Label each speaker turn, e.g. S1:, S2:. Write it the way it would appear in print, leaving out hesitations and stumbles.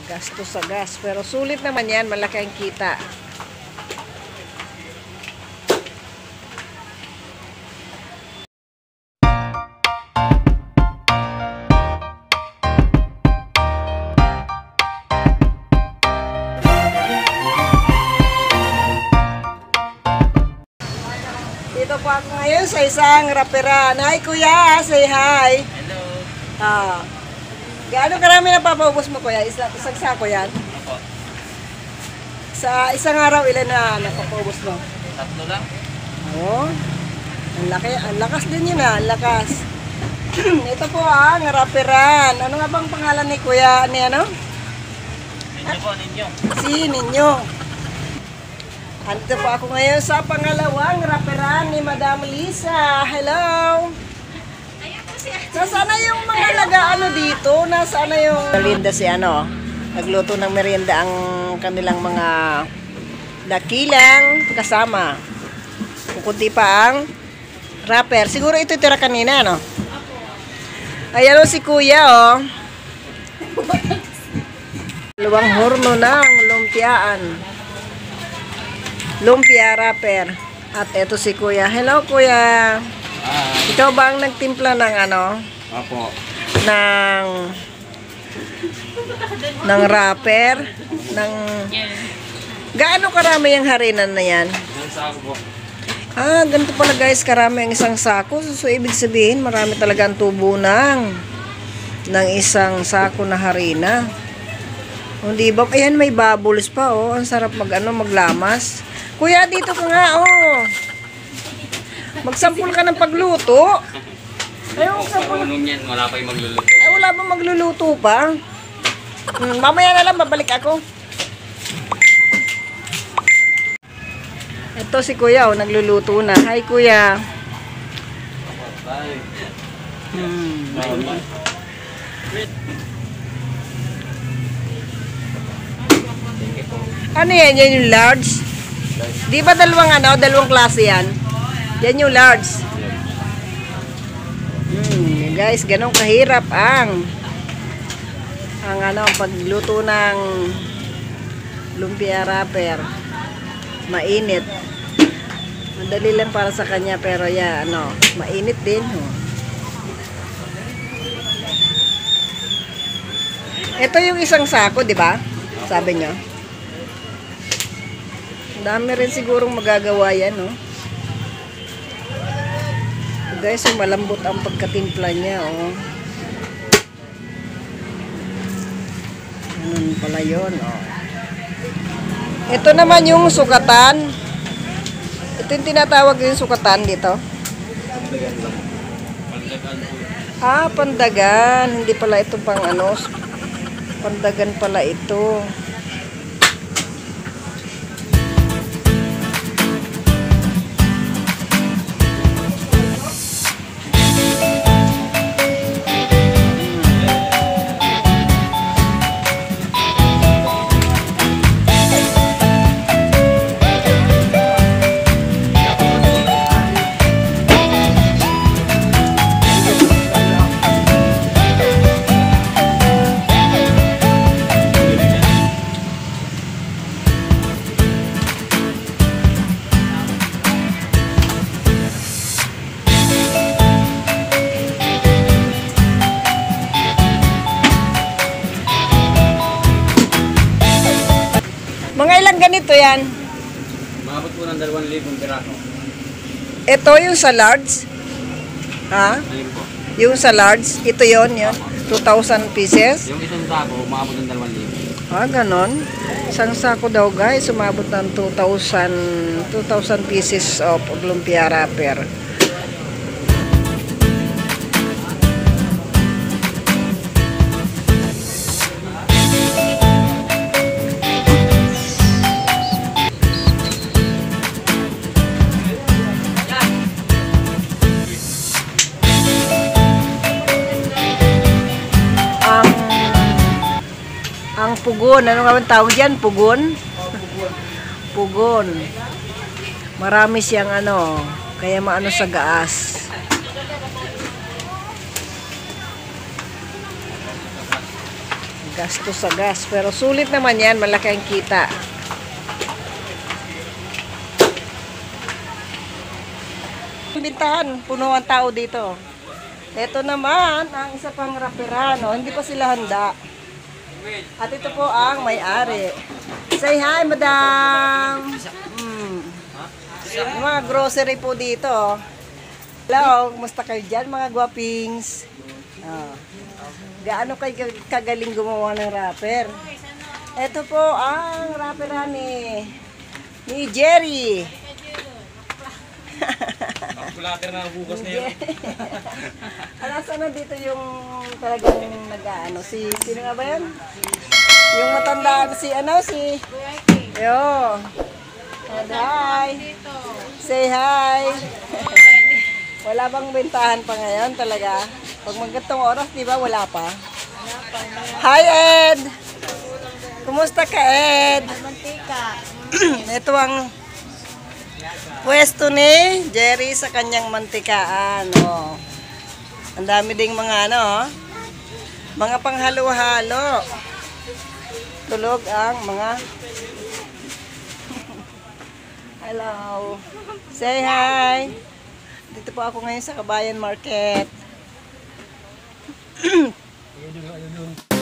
S1: Gasto sa gas. Pero sulit naman yan. Malaki ang kita. Dito po ako ngayon sa isang raperan. Hi kuya, say hi.
S2: Hello.
S1: Gaano karami na papaubos mo kuya? Isang sako yan?
S2: Opo.
S1: Sa isang araw ilan na napapaubos mo?
S2: 3 lang.
S1: Oo. Ang laki, ang lakas din yun ang lakas. Ito po ang raperan. Ano nga bang pangalan ni kuya ni ano?
S2: Ninyo po, ninyo.
S1: Si Ninyo. Andito po ako ngayon sa pangalawang raperan ni Madam Lisa. Hello! Nasaan na yung mga nag-ano dito? Nasaan na yung merienda si ano? Nagluto ng merienda ang kanilang mga dakilang kasama. Kukunti pa ang rapper. Siguro ito tira kanina, no? Ayan o si kuya, oh. Luwang horno ng lumpiaan. Lumpia rapper. At eto si kuya. Hello kuya. Ikaw ba ang nagtimpla ng ano?
S2: Opo.
S1: ng rapper? Gaano karami yung harinan na yan?
S2: Diyan sa ako po.
S1: Ganito pala guys, karami ang isang sako. So ibig sabihin, marami talaga ang tubo ng isang sako na harina. O di ba? Ayan, may bubbles pa, oh. Ang sarap maglamas. Kuya, dito ka nga, oh. Magsampul ka ng pagluto. Ayaw, magsampul.
S2: Yan, wala pa yung magluluto.
S1: Ay, wala ba magluluto pa? Mamaya na lang, babalik ako. Ito si kuya, oh, nagluluto na. Hi, kuya.
S2: Bye.
S1: Ano yan? Yan yung large? Di ba dalawang klase yan? Yan yung large. Guys, ganun kahirap ang pagluto ng lumpia wrapper. Mainit. Madali lang para sa kanya pero mainit din. Ito yung isang sako, di ba? Sabi nyo. Dami rin sigurong magagawa yan, no? Guys, malambot ang pagkatimpla niya, oh. Ganun pala yun, oh. Ito naman yung sukatan. Ito yung tinatawag yung sukatan dito. Pandagan. Hindi pala ito pang ano. Pandagan pala ito. Mga ilang ganito yan?
S2: Maabot po ng 2,000 piraso.
S1: Ito yung sa large? Ha?
S2: Alin po?
S1: Yung sa large? Ito yun. 2,000 pieces?
S2: Yung isang sako, maabot ng 2,000.
S1: Ganon. Isang sako daw guys, umabot ng 2,000 pieces of lumpia wrapper. Ang pugon, ano nga bang tawag dyan? Pugon? Pugon. Marami siyang kaya maano sa gaas. Gasto sa gas. Pero sulit naman yan. Malaki ang kita. Bintahan. Puno ang tao dito. Ito naman ang isa pang raperano. Hindi pa sila handa. At ito po ang may-ari. Say hi, madam! Yung mga grocery po dito. Hello, kumusta kayo dyan mga guwapings? Gaano kayo kagaling gumawa ng rapper? Ito po ang rapperan ni Jerry.
S2: Kalkulator na bukas na yun.
S1: Alasan na dito yung talagang nag-ano. Sino nga ba yan? Yung matanda si Yo. And hi. Say hi. Wala bang bentahan pa ngayon talaga? Pag magantong oras, di ba wala pa? Hi Ed! Kumusta ka Ed? Ito ang pwesto ni Jerry sa kanyang mantikaan. Oh. Ang dami ding mga mga panghalo-halo. Tulog ang mga hello. Say hi. Dito po ako ngayon sa Kabayan Market.